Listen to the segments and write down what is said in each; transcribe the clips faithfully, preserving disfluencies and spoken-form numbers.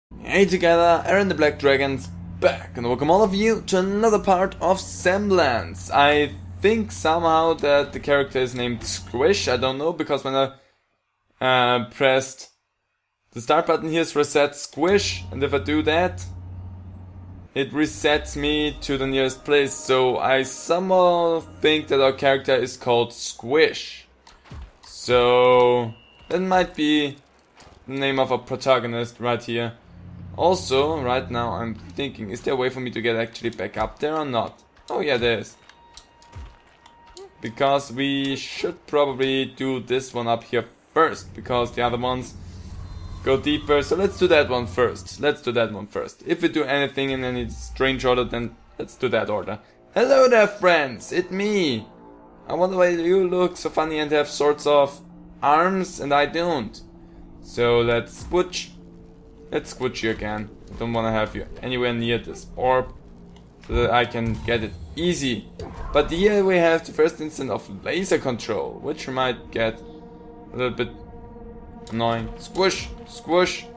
Hey together, Aaron the Black Dragon's back, and welcome all of you to another part of Semblance. I think somehow that the character is named Squish, I don't know, because when I uh, pressed the start button here is reset Squish, and if I do that, it resets me to the nearest place, so I somehow think that our character is called Squish. So that might be the name of a protagonist right here. Also, right now I'm thinking, is there a way for me to get actually back up there or not? Oh yeah, there is. Because we should probably do this one up here first, because the other ones go deeper. So let's do that one first. Let's do that one first. If we do anything in any strange order, then let's do that order. Hello there, friends! It's me! I wonder why you look so funny and have sorts of arms and I don't. So let's switch. Let's squish you again. I don't want to have you anywhere near this orb so that I can get it easy. But here we have the first instance of laser control, which might get a little bit annoying. Squish, squish.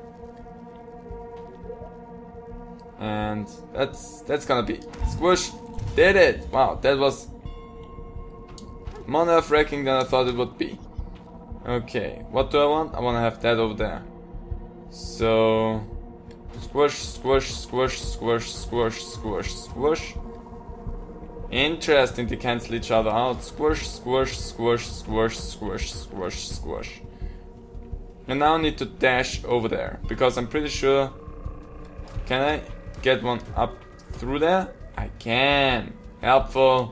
And that's that's gonna be squish. Did it! Wow, that was more nerve-wracking than I thought it would be. Okay, what do I want? I want to have that over there. So squish, squish, squish, squish, squish, squish, squish. Interesting, they cancel each other out. Squish, squish, squish, squish, squish, squish, squish. And now I need to dash over there, because I'm pretty sure... Can I get one up through there? I can. Helpful.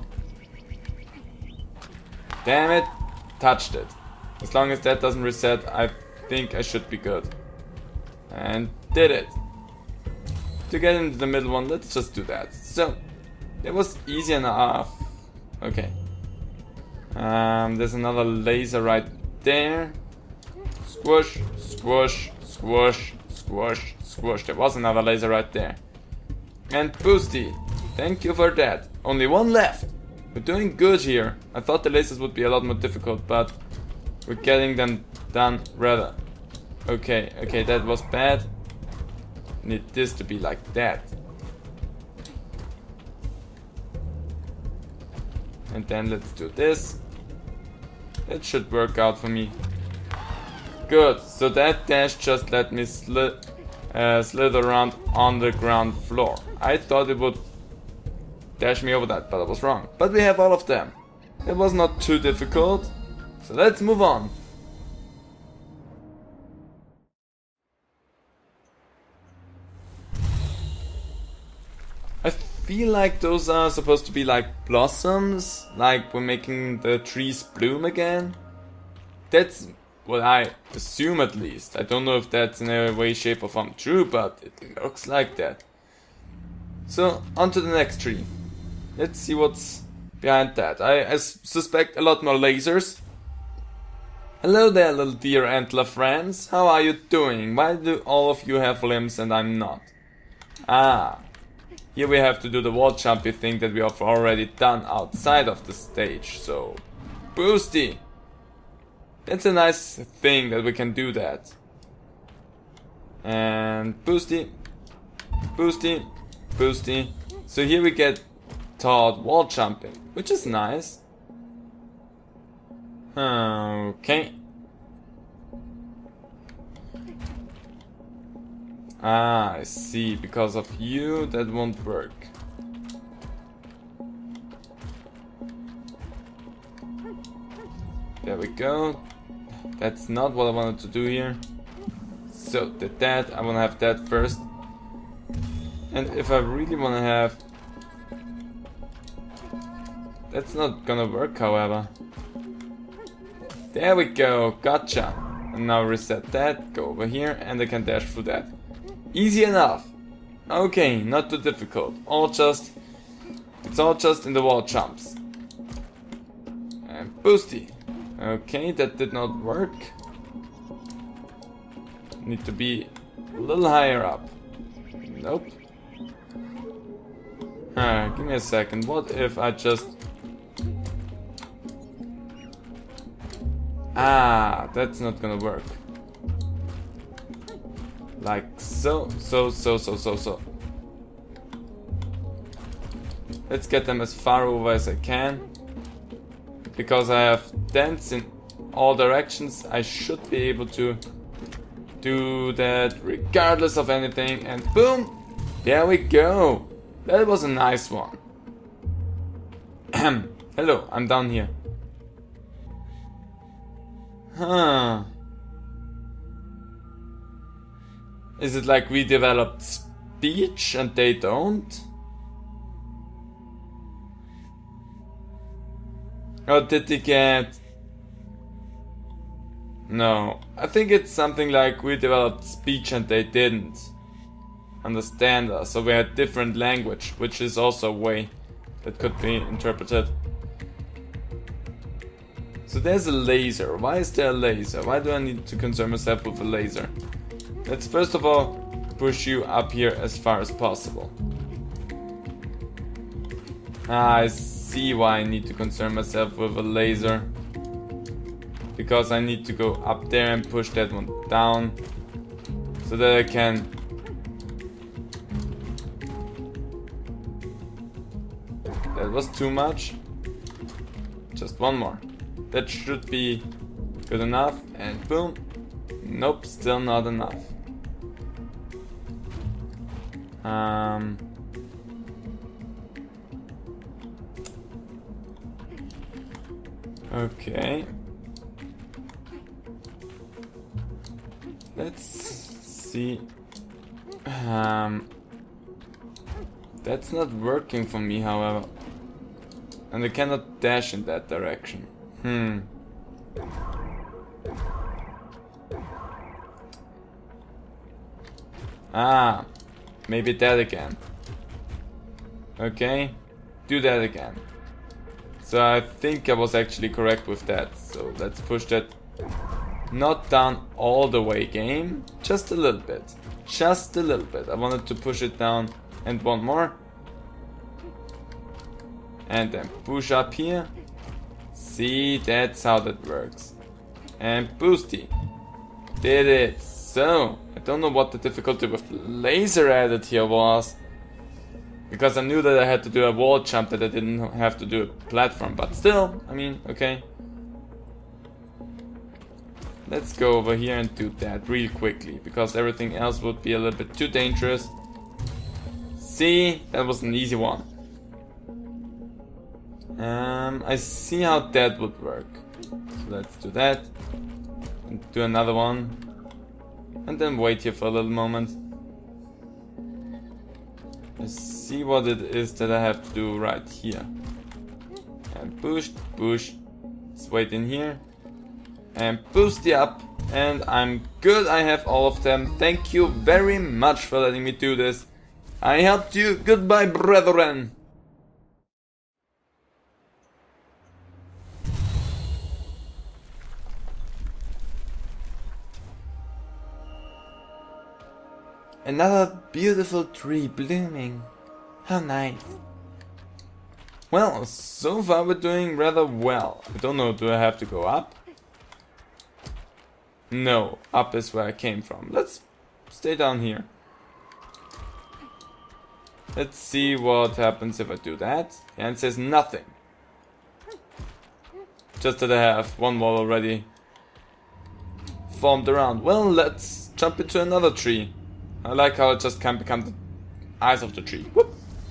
Damn it. Touched it. As long as that doesn't reset, I think I should be good. And did it. To get into the middle one, let's just do that. So, it was easy enough. Okay. Um, there's another laser right there. Squish, squish, squish, squish, squish. There was another laser right there. And boosty. Thank you for that. Only one left. We're doing good here. I thought the lasers would be a lot more difficult, but we're getting them done rather. Okay, okay, that was bad. Need this to be like that. And then let's do this. It should work out for me. Good, so that dash just let me sli uh, slither around on the ground floor. I thought it would dash me over that, but I was wrong. But we have all of them. It was not too difficult. So let's move on. I feel like those are supposed to be like blossoms, like we're making the trees bloom again. That's what I assume, at least. I don't know if that's in a way, shape or form true, but it looks like that. So, on to the next tree. Let's see what's behind that. I, I suspect a lot more lasers. Hello there, little deer antler friends. How are you doing? Why do all of you have limbs and I'm not? Ah. Here we have to do the wall jumpy thing that we have already done outside of the stage, so... Boosty! That's a nice thing that we can do that. And... Boosty! Boosty! Boosty! So here we get taught wall jumping, which is nice. Okay. Ah, I see. Because of you, that won't work. There we go. That's not what I wanted to do here. So, did that. I want to have that first. And if I really want to have... That's not gonna work, however. There we go. Gotcha. And now reset that. Go over here and I can dash through that. Easy enough. Okay, not too difficult. All just... It's all just in the wall jumps. And boosty. Okay, that did not work. Need to be a little higher up. Nope. Alright, give me a second. What if I just... Ah, that's not gonna work. Like so. so, so, so, so, so, so. Let's get them as far over as I can. Because I have dents in all directions, I should be able to do that regardless of anything. And boom! There we go! That was a nice one. Hello, I'm down here. Huh. Is it like we developed speech and they don't? Or did they get... No, I think it's something like we developed speech and they didn't understand us, so we had different language, which is also a way that could be interpreted. So there's a laser. Why is there a laser? Why do I need to concern myself with a laser? Let's first of all push you up here as far as possible. Ah, I see why I need to concern myself with a laser. Because I need to go up there and push that one down so that I can... That was too much. Just one more. That should be good enough. And boom. Nope, still not enough. Um... Okay. Let's see. Um, that's not working for me, however. And I cannot dash in that direction. Hmm. Ah, maybe that again. Okay, do that again. So I think I was actually correct with that. So let's push that. Not down all the way, game. Just a little bit. Just a little bit. I wanted to push it down. And one more. And then push up here. See, that's how that works. And boosty. Did it. So, I don't know what the difficulty with the laser added here was. Because I knew that I had to do a wall jump, that I didn't have to do a platform. But still, I mean, okay. Let's go over here and do that real quickly, because everything else would be a little bit too dangerous. See, that was an easy one. Um, I see how that would work. So let's do that. And do another one. And then wait here for a little moment. I see what it is that I have to do right here. And push, push. Let's wait in here. And boost it up, and I'm good. I have all of them. Thank you very much for letting me do this. I helped you. Goodbye, brethren. Another beautiful tree blooming. How nice. Well, so far we're doing rather well. I don't know, do I have to go up? No, up is where I came from. Let's stay down here. Let's see what happens if I do that. And it says nothing. Just that I have one wall already formed around. Well, let's jump into another tree. I like how it just can become the eyes of the tree. Whoop.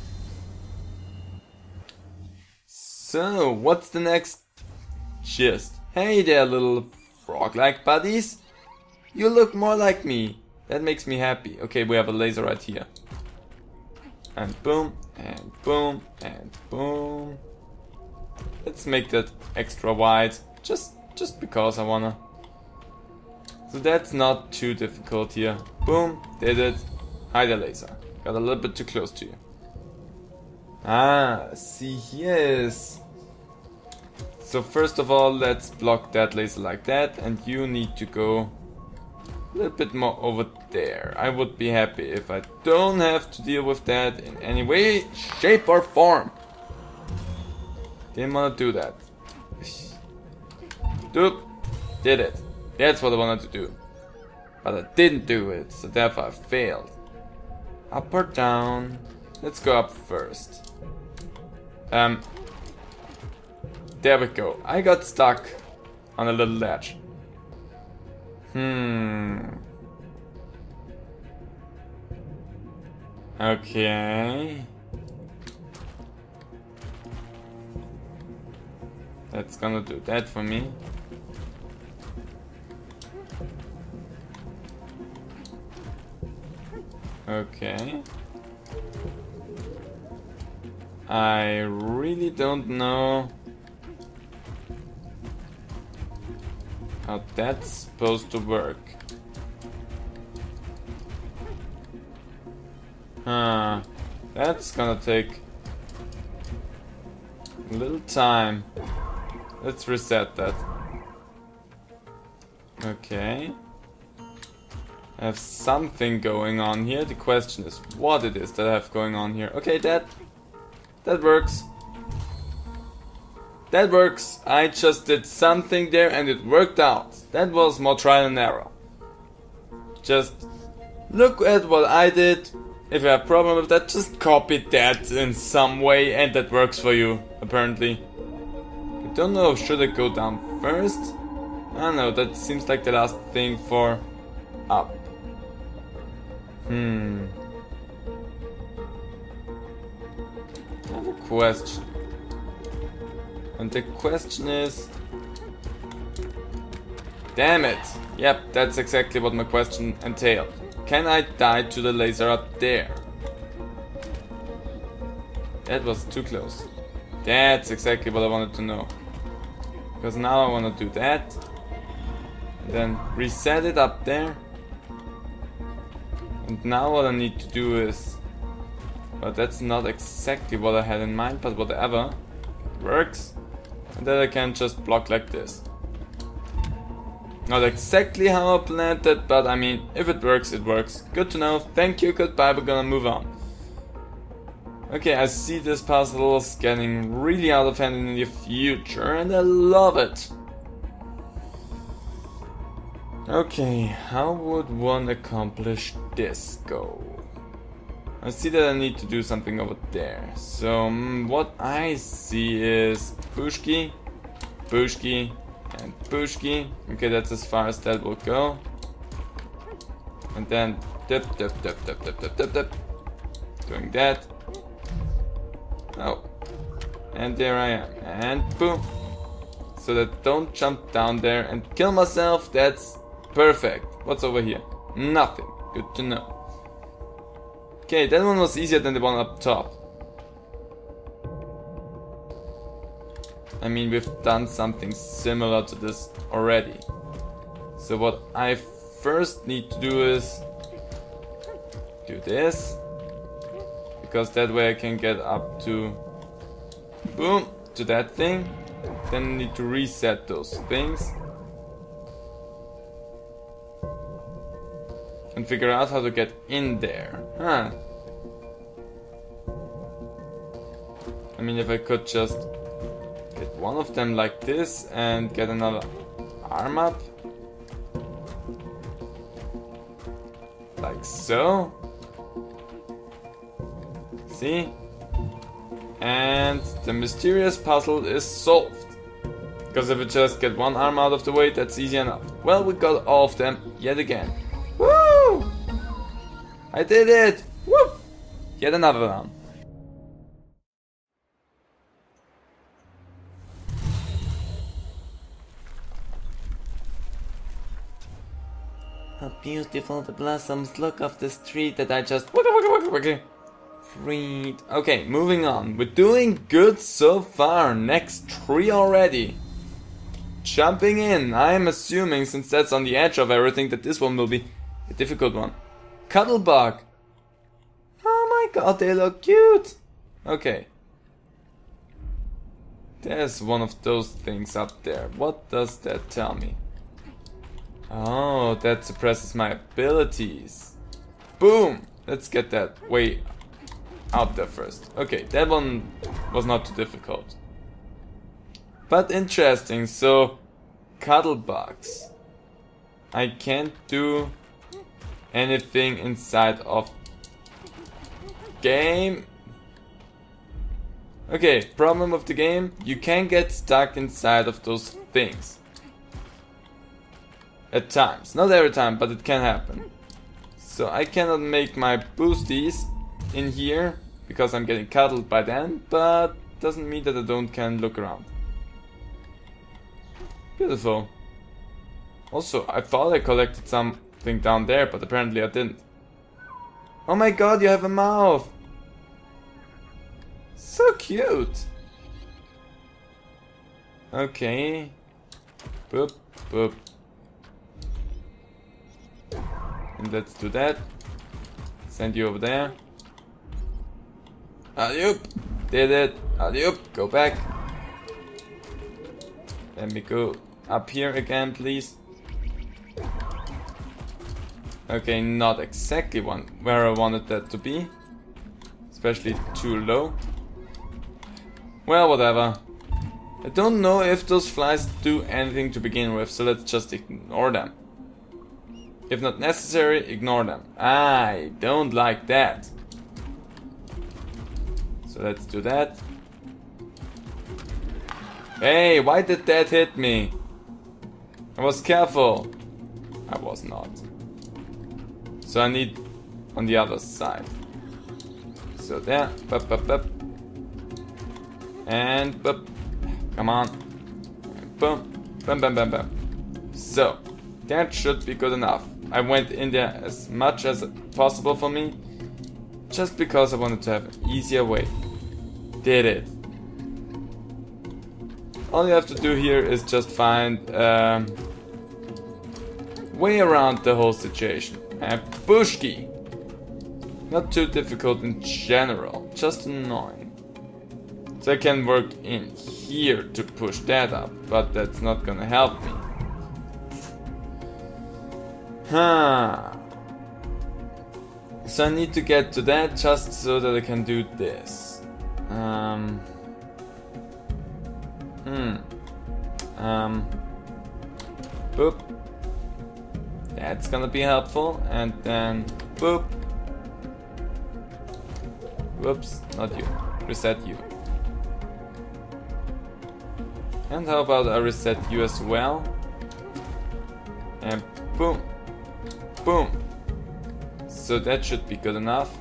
So, what's the next gist? Hey there, little frog-like buddies. You look more like me. That makes me happy. Okay, we have a laser right here. And boom, and boom, and boom. Let's make that extra wide. Just, just because I wanna. So that's not too difficult here. Boom, did it. Hi there, laser. Got a little bit too close to you. Ah, see, yes. So first of all, let's block that laser like that, and you need to go a little bit more over there. I would be happy if I don't have to deal with that in any way, shape or form. Didn't want to do that. Doop, did it. That's what I wanted to do. But I didn't do it, so therefore I failed. Up or down? Let's go up first. Um, there we go. I got stuck on a little ledge. Hmm. Okay. That's gonna do that for me. Okay. I really don't know how that's supposed to work. Huh. That's gonna take a little time. Let's reset that. Okay. I have something going on here. The question is what it is that I have going on here. Okay, that that works. That works. I just did something there and it worked out. That was more trial and error. Just look at what I did. If you have a problem with that, just copy that in some way and that works for you, apparently. I don't know, should I go down first? I don't know, that seems like the last thing for up. Hmm. I have a question. And the question is... Damn it! Yep, that's exactly what my question entailed. Can I die to the laser up there? That was too close. That's exactly what I wanted to know. Because now I want to do that. And then reset it up there. And now what I need to do is... But that's not exactly what I had in mind, but whatever. It works. And then I can just block like this. Not exactly how I planned it, but I mean, if it works, it works. Good to know. Thank you, goodbye, we're gonna move on. Okay, I see this puzzle is getting really out of hand in the future, and I love it. Okay, how would one accomplish this goal? I see that I need to do something over there. So, um, what I see is Pushki, Pushki, and Pushki. Okay, that's as far as that will go. And then dip, dip, dip, dip, dip, dip, dip, dip. Doing that. Oh. And there I am. And boom. So that don't jump down there and kill myself. That's perfect. What's over here? Nothing. Good to know. Okay, that one was easier than the one up top. I mean, we've done something similar to this already. So what I first need to do is do this, because that way I can get up to, boom, to that thing. Then I need to reset those things and figure out how to get in there. Huh. I mean, if I could just get one of them like this and get another arm up. Like so. See? And the mysterious puzzle is solved. Because if I just get one arm out of the way, that's easy enough. Well, we got all of them yet again. Woo! I did it! Woo! Yet another round. How beautiful the blossoms look off this tree that I just freed. Okay, moving on. We're doing good so far. Next tree already. Jumping in. I'm assuming, since that's on the edge of everything, that this one will be a difficult one. Cuddlebug. Oh my god, they look cute. Okay. There's one of those things up there. What does that tell me? Oh, that suppresses my abilities. Boom! Let's get that way out there first. Okay, that one was not too difficult. But interesting, so cuddlebugs. I can't do anything inside of game. Okay, problem of the game, you can get stuck inside of those things. At times, not every time, but it can happen. So I cannot make my boosties in here because I'm getting cuddled by them, but doesn't mean that I don't can look around. Beautiful. Also, I thought I collected something down there, but apparently I didn't. Oh my god, you have a mouth! So cute! Okay. Boop, boop. And let's do that. Send you over there. Alley-oop! Did it! Alley-oop! Go back. Let me go up here again, please. Okay, not exactly one where I wanted that to be. Especially too low. Well, whatever. I don't know if those flies do anything to begin with, so let's just ignore them. If not necessary, ignore them. I don't like that. So let's do that. Hey, why did that hit me? I was careful. I was not. So I need on the other side. So there, bup, bup, bup. And bup. Come on. And boom, bam, bam, bam, bam. So that should be good enough. I went in there as much as possible for me, just because I wanted to have an easier way. Did it. All you have to do here is just find a um, way around the whole situation. And Bushki. Not too difficult in general, just annoying. So I can work in here to push that up, but that's not gonna help me. Huh. So I need to get to that just so that I can do this. Um. Hmm. Um. Boop. That's gonna be helpful. And then boop. Whoops, not you. Reset you. And how about I reset you as well? And boom. Boom. So that should be good enough.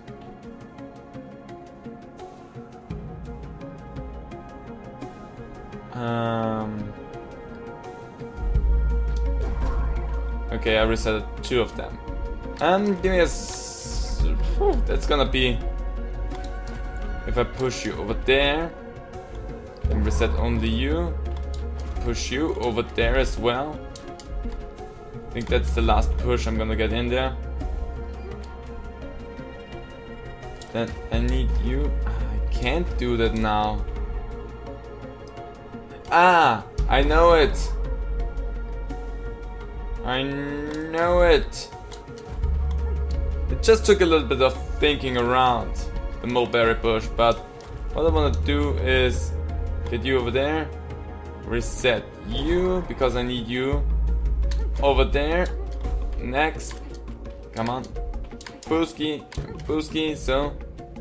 Um. Okay, I reset two of them. And give me a. S Whew, that's gonna be. If I push you over there, then reset only you. Push you over there as well. I think that's the last push I'm gonna get in there. Then I need you. I can't do that now. Ah, I know it. I know it. It just took a little bit of thinking around the mulberry bush, but what I want to do is get you over there, reset you because I need you over there. Next, come on, Booski, Booski, so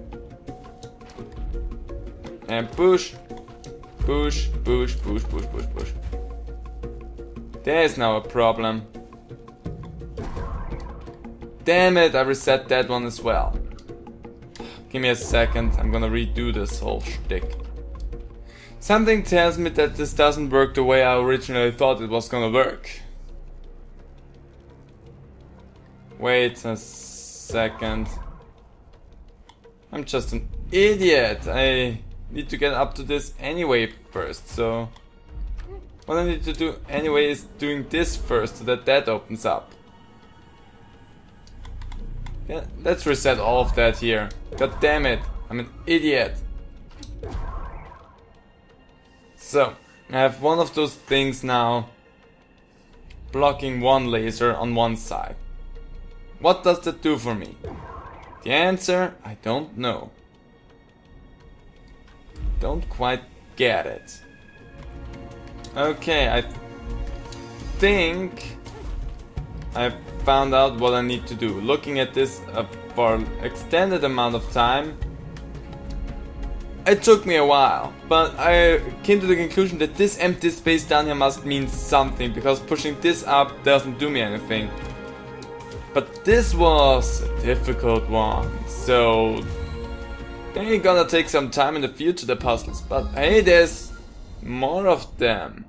and push, push, push, push, push, push, push. There's now a problem. Damn it, I reset that one as well. Give me a second, I'm gonna redo this whole shtick. Something tells me that this doesn't work the way I originally thought it was gonna work. Wait a second. I'm just an idiot. I need to get up to this anyway first, so... What I need to do anyway is doing this first so that that opens up. Yeah, let's reset all of that here. God damn it, I'm an idiot. So, I have one of those things now blocking one laser on one side. What does that do for me? The answer, I don't know. Don't quite get it. Okay, I think I found out what I need to do. Looking at this uh, for an extended amount of time, it took me a while, but I came to the conclusion that this empty space down here must mean something, because pushing this up doesn't do me anything. But this was a difficult one, so they're gonna take some time in the future, the puzzles, but hey, there's more of them.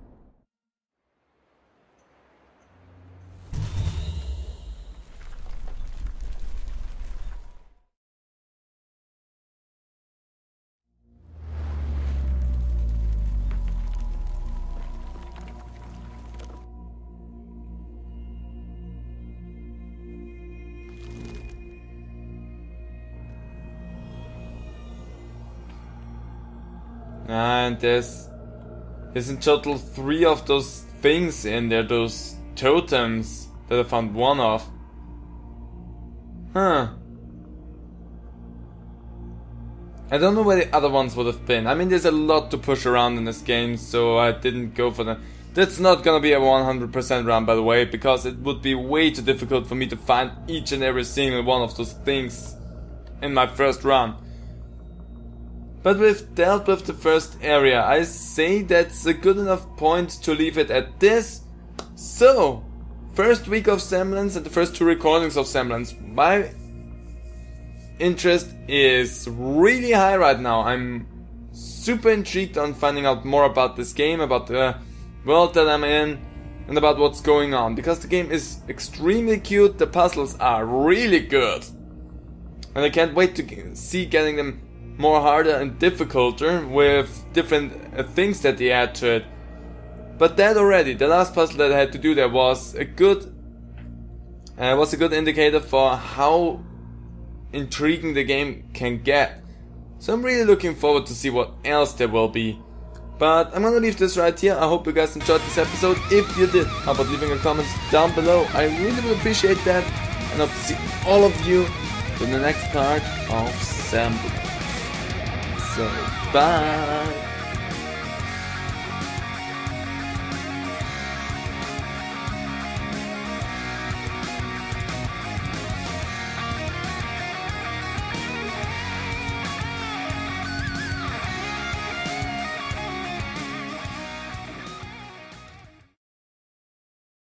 And there's, there's in total three of those things in there, those totems that I found one of. Huh. I don't know where the other ones would have been. I mean, there's a lot to push around in this game, so I didn't go for them. That's not gonna be a one hundred percent run, by the way, because it would be way too difficult for me to find each and every single one of those things in my first run. But we've dealt with the first area. I say that's a good enough point to leave it at this. So, first week of Semblance and the first two recordings of Semblance. My interest is really high right now. I'm super intrigued on finding out more about this game, about the world that I'm in, and about what's going on. Because the game is extremely cute, the puzzles are really good. And I can't wait to see getting them more harder and difficulter with different uh, things that they add to it. But that already, the last puzzle that I had to do there was a good uh, was a good indicator for how intriguing the game can get. So I'm really looking forward to see what else there will be. But I'm gonna leave this right here. I hope you guys enjoyed this episode. If you did, how about leaving a comment down below? I really would appreciate that. And hope to see all of you in the next part of Semblance. So, bye!